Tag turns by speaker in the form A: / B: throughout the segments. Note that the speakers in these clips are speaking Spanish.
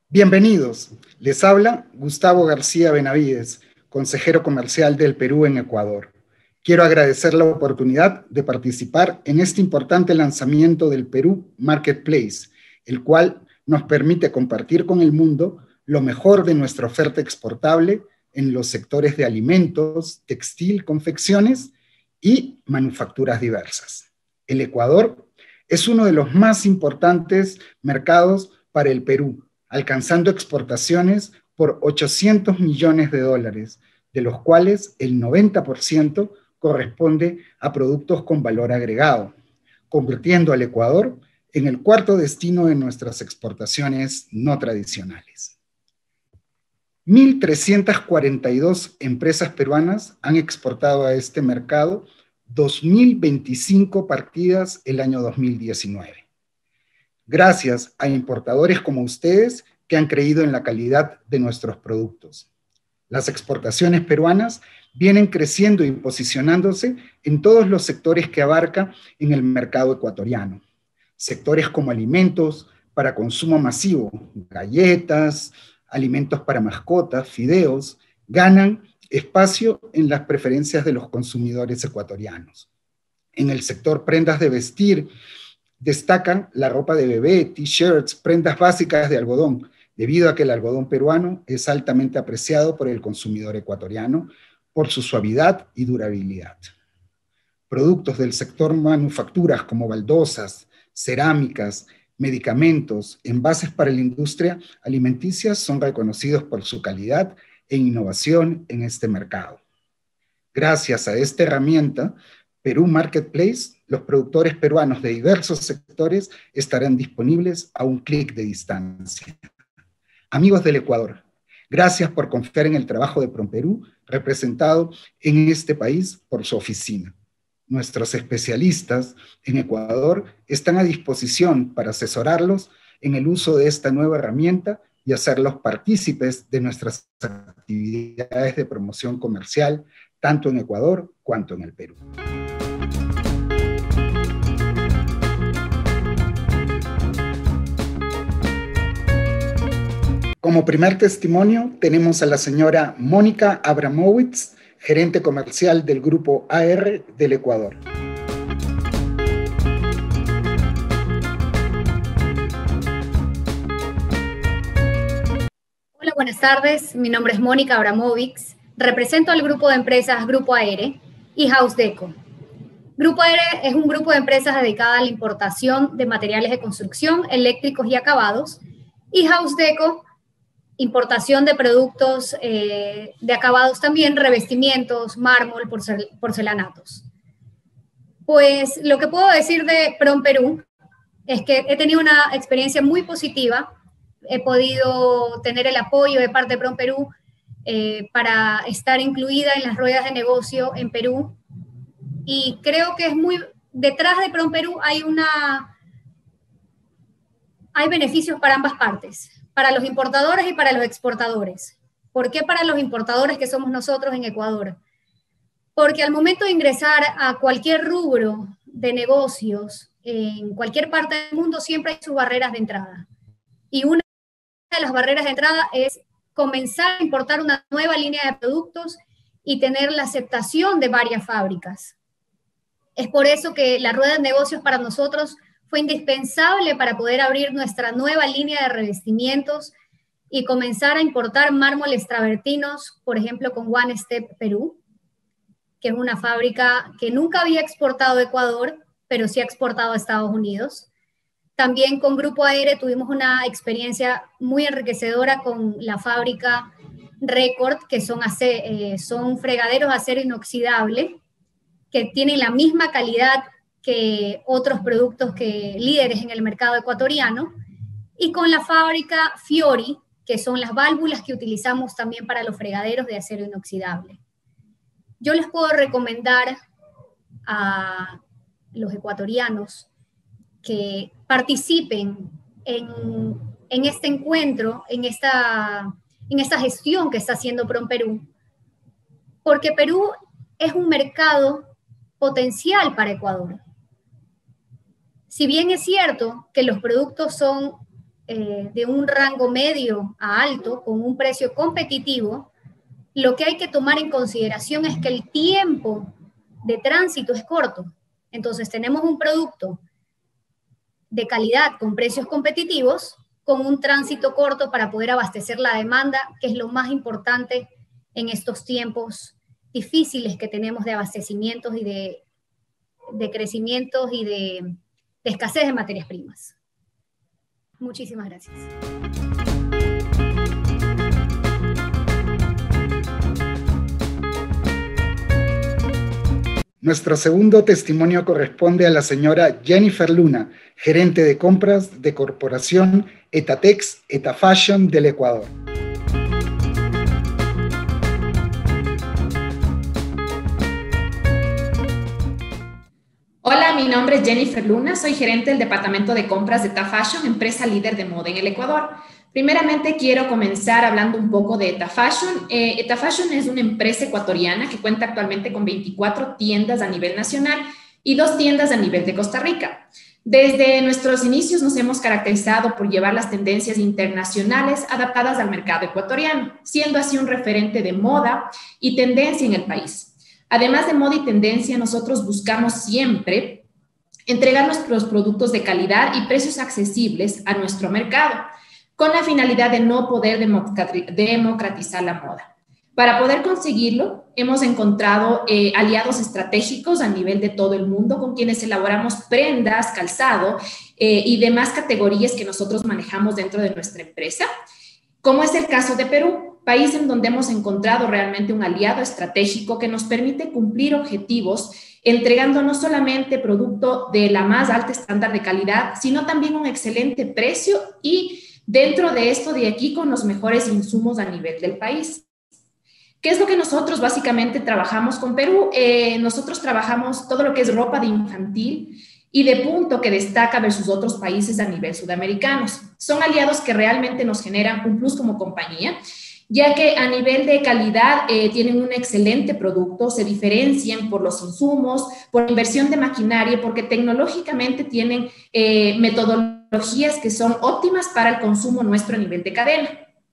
A: Bienvenidos, les habla Gustavo García Benavides, consejero comercial del Perú en Ecuador. Quiero agradecer la oportunidad de participar en este importante lanzamiento del Perú Marketplace, el cual nos permite compartir con el mundo lo mejor de nuestra oferta exportable en los sectores de alimentos, textil, confecciones y manufacturas diversas. El Ecuador es uno de los más importantes mercados para el Perú, alcanzando exportaciones por 800 millones de dólares, de los cuales el 90% corresponde a productos con valor agregado, convirtiendo al Ecuador en el cuarto destino de nuestras exportaciones no tradicionales. 1.342 empresas peruanas han exportado a este mercado 2.025 partidas el año 2019. Gracias a importadores como ustedes que han creído en la calidad de nuestros productos. Las exportaciones peruanas vienen creciendo y posicionándose en todos los sectores que abarca en el mercado ecuatoriano. Sectores como alimentos para consumo masivo, galletas, alimentos para mascotas, fideos, ganan espacio en las preferencias de los consumidores ecuatorianos. En el sector prendas de vestir, destacan la ropa de bebé, t-shirts, prendas básicas de algodón, debido a que el algodón peruano es altamente apreciado por el consumidor ecuatoriano por su suavidad y durabilidad. Productos del sector manufacturas como baldosas, cerámicas, medicamentos, envases para la industria alimenticia son reconocidos por su calidad e innovación en este mercado. Gracias a esta herramienta, Perú Marketplace, los productores peruanos de diversos sectores estarán disponibles a un clic de distancia. Amigos del Ecuador, gracias por confiar en el trabajo de PROMPERÚ, representado en este país por su oficina. Nuestros especialistas en Ecuador están a disposición para asesorarlos en el uso de esta nueva herramienta y hacerlos partícipes de nuestras actividades de promoción comercial, tanto en Ecuador cuanto en el Perú. Como primer testimonio tenemos a la señora Mónica Abramowitz, gerente comercial del Grupo AR del Ecuador.
B: Hola, buenas tardes. Mi nombre es Mónica Abramowitz. Represento al grupo de empresas Grupo AR y House Deco. Grupo AR es un grupo de empresas dedicada a la importación de materiales de construcción, eléctricos y acabados, y House Deco, importación de productos de acabados también, revestimientos, mármol, porcelanatos. Pues lo que puedo decir de PROMPERÚ es que he tenido una experiencia muy positiva. He podido tener el apoyo de parte de PROMPERÚ para estar incluida en las ruedas de negocio en Perú. Y creo que es muy... Detrás de PROMPERÚ hay beneficios para ambas partes, para los importadores y para los exportadores. ¿Por qué para los importadores, que somos nosotros en Ecuador? Porque al momento de ingresar a cualquier rubro de negocios, en cualquier parte del mundo, siempre hay sus barreras de entrada. Y una de las barreras de entrada es comenzar a importar una nueva línea de productos y tener la aceptación de varias fábricas. Es por eso que la rueda de negocios para nosotros fue indispensable para poder abrir nuestra nueva línea de revestimientos y comenzar a importar mármoles travertinos, por ejemplo, con One Step Perú, que es una fábrica que nunca había exportado a Ecuador, pero sí ha exportado a Estados Unidos. También con Grupo AR tuvimos una experiencia muy enriquecedora con la fábrica Record, que son fregaderos de acero inoxidable, que tienen la misma calidad que otros productos líderes en el mercado ecuatoriano, y con la fábrica Fiori, que son las válvulas que utilizamos también para los fregaderos de acero inoxidable. Yo les puedo recomendar a los ecuatorianos que participen en este encuentro, en esta gestión que está haciendo PROMPERÚ, porque Perú es un mercado potencial para Ecuador. Si bien es cierto que los productos son de un rango medio a alto, con un precio competitivo, lo que hay que tomar en consideración es que el tiempo de tránsito es corto. Entonces tenemos un producto de calidad con precios competitivos, con un tránsito corto para poder abastecer la demanda, que es lo más importante en estos tiempos difíciles que tenemos de abastecimientos y de crecimientos y de escasez de materias primas. Muchísimas gracias.
A: Nuestro segundo testimonio corresponde a la señora Jennifer Luna, gerente de compras de Corporación Etatex Etafashion del Ecuador.
C: Hola, mi nombre es Jennifer Luna, soy gerente del departamento de compras de Etafashion, empresa líder de moda en el Ecuador. Primeramente quiero comenzar hablando un poco de Etafashion. Etafashion es una empresa ecuatoriana que cuenta actualmente con 24 tiendas a nivel nacional y 2 tiendas a nivel de Costa Rica. Desde nuestros inicios nos hemos caracterizado por llevar las tendencias internacionales adaptadas al mercado ecuatoriano, siendo así un referente de moda y tendencia en el país. Además de moda y tendencia, nosotros buscamos siempre entregar nuestros productos de calidad y precios accesibles a nuestro mercado, con la finalidad de no poder democratizar la moda. Para poder conseguirlo, hemos encontrado aliados estratégicos a nivel de todo el mundo con quienes elaboramos prendas, calzado y demás categorías que nosotros manejamos dentro de nuestra empresa, como es el caso de Perú, país en donde hemos encontrado realmente un aliado estratégico que nos permite cumplir objetivos entregando no solamente producto de la más alta estándar de calidad, sino también un excelente precio y dentro de esto de aquí con los mejores insumos a nivel del país. ¿Qué es lo que nosotros básicamente trabajamos con Perú? Nosotros trabajamos todo lo que es ropa de infantil y de punto que destaca versus otros países a nivel sudamericanos. Son aliados que realmente nos generan un plus como compañía, ya que a nivel de calidad tienen un excelente producto, se diferencian por los insumos, por inversión de maquinaria, porque tecnológicamente tienen metodologías que son óptimas para el consumo nuestro a nivel de cadena.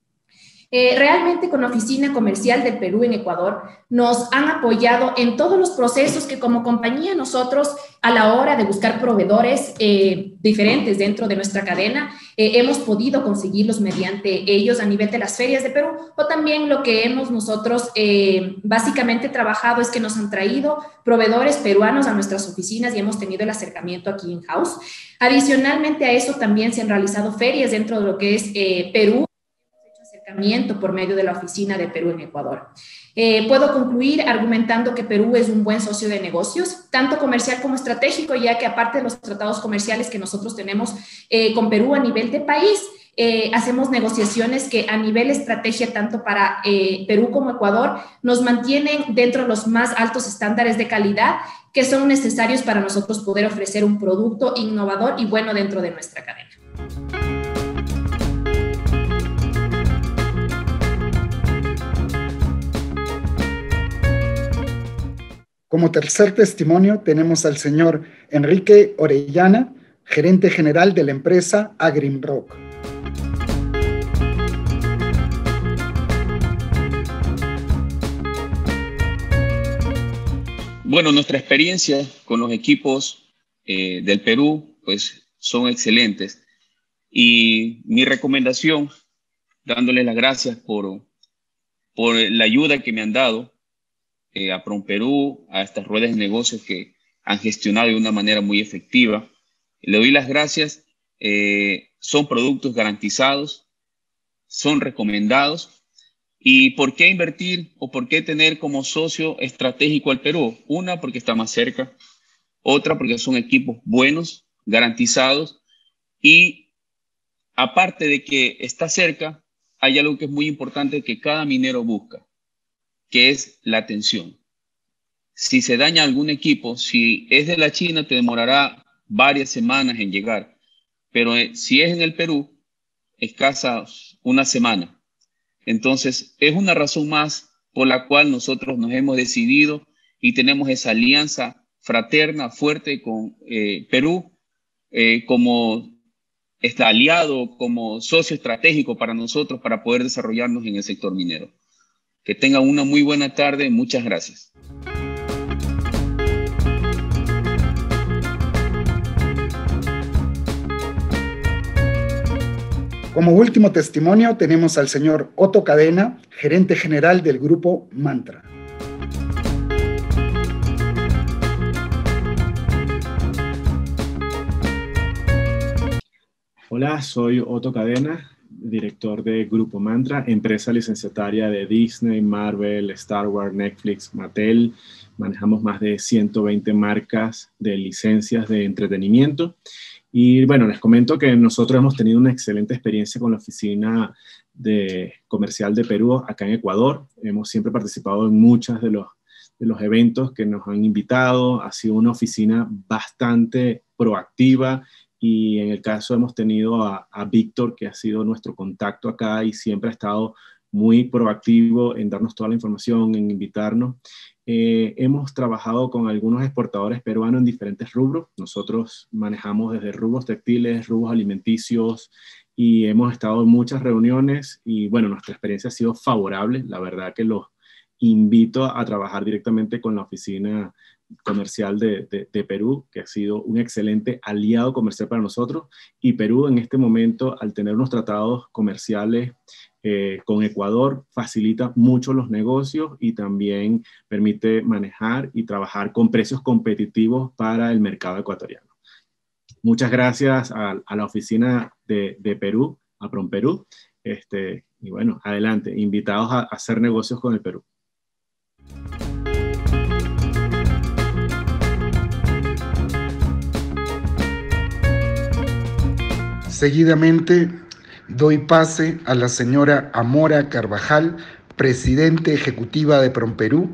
C: Realmente con la Oficina Comercial del Perú en Ecuador nos han apoyado en todos los procesos que como compañía nosotros a la hora de buscar proveedores diferentes dentro de nuestra cadena hemos podido conseguirlos mediante ellos a nivel de las ferias de Perú, o también lo que hemos nosotros básicamente trabajado es que nos han traído proveedores peruanos a nuestras oficinas y hemos tenido el acercamiento aquí in-house. Adicionalmente a eso también se han realizado ferias dentro de lo que es Perú, por medio de la Oficina de Perú en Ecuador. Puedo concluir argumentando que Perú es un buen socio de negocios, tanto comercial como estratégico, ya que aparte de los tratados comerciales que nosotros tenemos con Perú a nivel de país, hacemos negociaciones que a nivel estrategia, tanto para Perú como Ecuador, nos mantienen dentro de los más altos estándares de calidad que son necesarios para nosotros poder ofrecer un producto innovador y bueno dentro de nuestra cadena.
A: Como tercer testimonio tenemos al señor Enrique Orellana, gerente general de la empresa Agrimrock.
D: Bueno, nuestra experiencia con los equipos del Perú pues son excelentes y mi recomendación, dándoles las gracias por la ayuda que me han dado a PromPerú, a estas ruedas de negocios que han gestionado de una manera muy efectiva. Le doy las gracias. Son productos garantizados, son recomendados. ¿Y por qué invertir o por qué tener como socio estratégico al Perú? Una, porque está más cerca. Otra, porque son equipos buenos, garantizados. Y aparte de que está cerca, hay algo que es muy importante que cada minero busca, que es la atención. Si se daña algún equipo, si es de la China, te demorará varias semanas en llegar. Pero si es en el Perú, escasa una semana. Entonces, es una razón más por la cual nosotros nos hemos decidido y tenemos esa alianza fraterna, fuerte con Perú, como aliado, como socio estratégico para nosotros para poder desarrollarnos en el sector minero. Que tengan una muy buena tarde. Muchas gracias.
A: Como último testimonio tenemos al señor Otto Cadena, gerente general del grupo Mantra.
E: Hola, soy Otto Cadena, director de Grupo Mantra, empresa licenciataria de Disney, Marvel, Star Wars, Netflix, Mattel. Manejamos más de 120 marcas de licencias de entretenimiento. Y bueno, les comento que nosotros hemos tenido una excelente experiencia con la oficina comercial de Perú acá en Ecuador. Hemos siempre participado en muchos de los eventos que nos han invitado. Ha sido una oficina bastante proactiva. Y en el caso hemos tenido a Víctor, que ha sido nuestro contacto acá y siempre ha estado muy proactivo en darnos toda la información, en invitarnos. Hemos trabajado con algunos exportadores peruanos en diferentes rubros. Nosotros manejamos desde rubros textiles, rubros alimenticios y hemos estado en muchas reuniones y bueno, nuestra experiencia ha sido favorable. La verdad que los invito a trabajar directamente con la oficina comercial de Perú, que ha sido un excelente aliado comercial para nosotros. Y Perú en este momento, al tener unos tratados comerciales con Ecuador, facilita mucho los negocios y también permite manejar y trabajar con precios competitivos para el mercado ecuatoriano. Muchas gracias a la oficina de Perú, a PromPerú. Y bueno, adelante, invitados a hacer negocios con el Perú.
A: Seguidamente doy pase a la señora Amora Carvajal, presidente ejecutiva de PromPerú.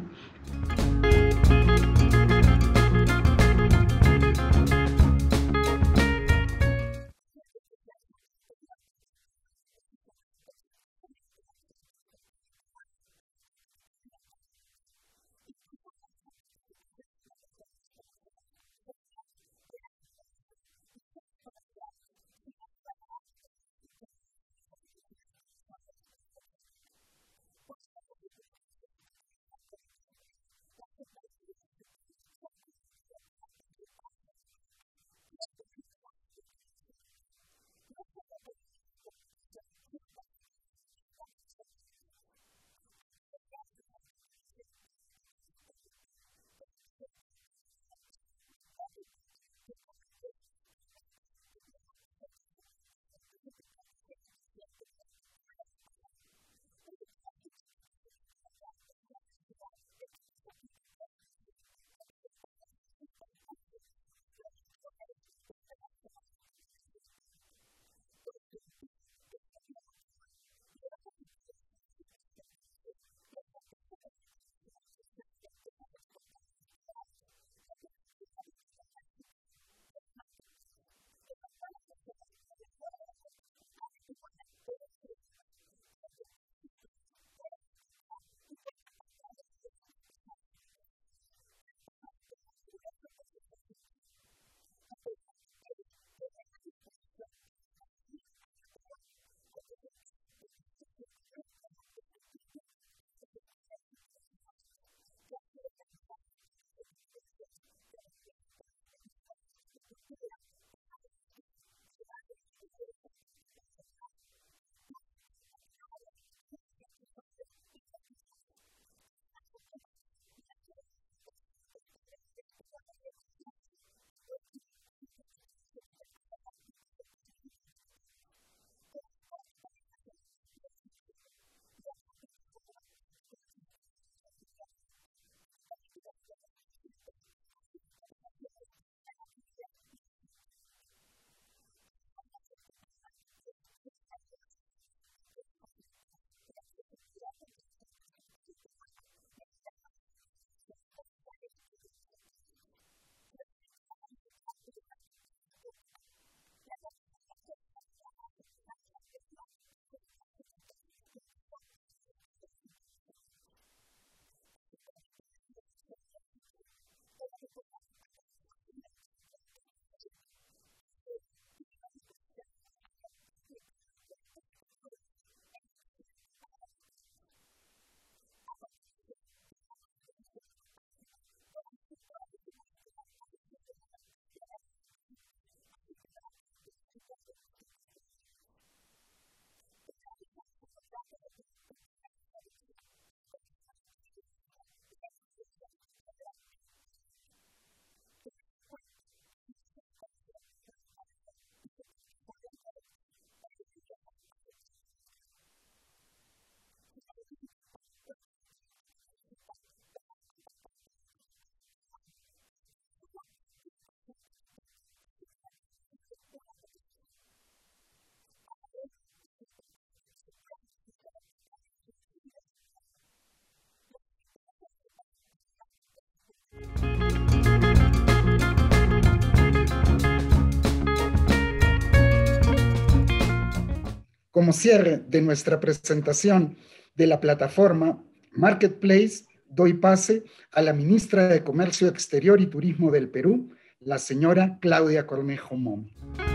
A: Como cierre de nuestra presentación de la plataforma Marketplace, doy pase a la ministra de Comercio Exterior y Turismo del Perú, la señora Claudia Cornejo Mom.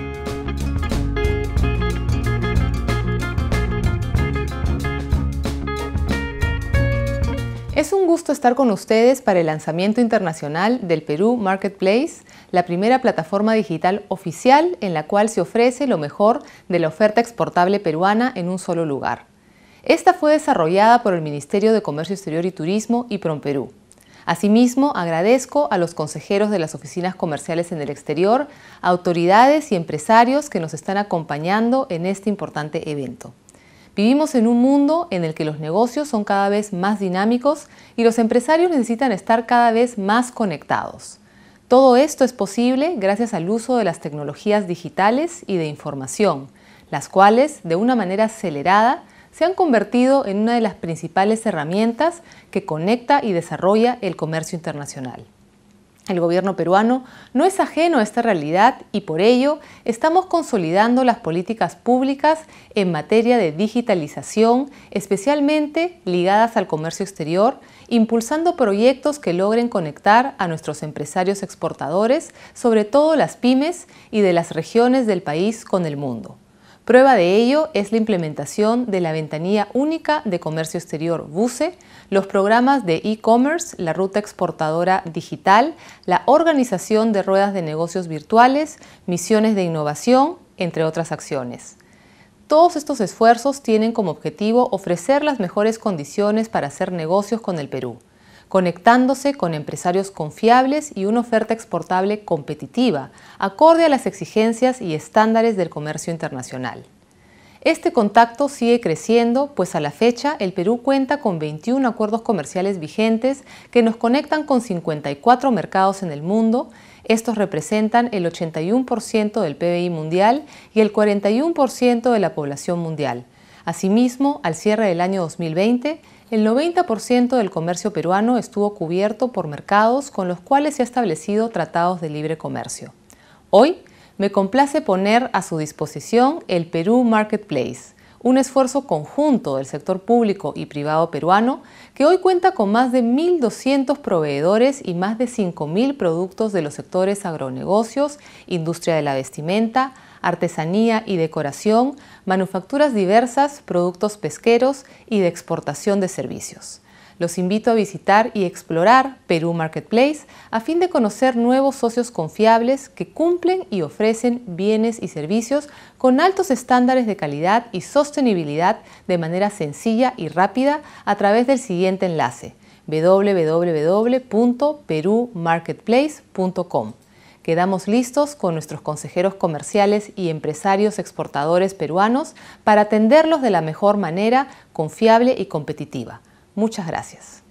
F: Es un gusto estar con ustedes para el lanzamiento internacional del Perú Marketplace, la primera plataforma digital oficial en la cual se ofrece lo mejor de la oferta exportable peruana en un solo lugar. Esta fue desarrollada por el Ministerio de Comercio Exterior y Turismo y PROMPERÚ. Asimismo, agradezco a los consejeros de las oficinas comerciales en el exterior, autoridades y empresarios que nos están acompañando en este importante evento. Vivimos en un mundo en el que los negocios son cada vez más dinámicos y los empresarios necesitan estar cada vez más conectados. Todo esto es posible gracias al uso de las tecnologías digitales y de información, las cuales, de una manera acelerada, se han convertido en una de las principales herramientas que conecta y desarrolla el comercio internacional. El gobierno peruano no es ajeno a esta realidad y por ello estamos consolidando las políticas públicas en materia de digitalización, especialmente ligadas al comercio exterior, impulsando proyectos que logren conectar a nuestros empresarios exportadores, sobre todo las pymes y de las regiones del país con el mundo. Prueba de ello es la implementación de la Ventanilla Única de Comercio Exterior VUCE, los programas de e-commerce, la Ruta Exportadora Digital, la organización de ruedas de negocios virtuales, misiones de innovación, entre otras acciones. Todos estos esfuerzos tienen como objetivo ofrecer las mejores condiciones para hacer negocios con el Perú, conectándose con empresarios confiables y una oferta exportable competitiva, acorde a las exigencias y estándares del comercio internacional. Este contacto sigue creciendo, pues a la fecha el Perú cuenta con 21 acuerdos comerciales vigentes que nos conectan con 54 mercados en el mundo. Estos representan el 81% del PBI mundial y el 41% de la población mundial. Asimismo, al cierre del año 2020, el 90% del comercio peruano estuvo cubierto por mercados con los cuales se han establecido tratados de libre comercio. Hoy, me complace poner a su disposición el Perú Marketplace, un esfuerzo conjunto del sector público y privado peruano que hoy cuenta con más de 1.200 proveedores y más de 5.000 productos de los sectores agronegocios, industria de la vestimenta, artesanía y decoración, manufacturas diversas, productos pesqueros y de exportación de servicios. Los invito a visitar y explorar Perú Marketplace a fin de conocer nuevos socios confiables que cumplen y ofrecen bienes y servicios con altos estándares de calidad y sostenibilidad de manera sencilla y rápida a través del siguiente enlace www.perumarketplace.com. Quedamos listos con nuestros consejeros comerciales y empresarios exportadores peruanos para atenderlos de la mejor manera, confiable y competitiva. Muchas gracias.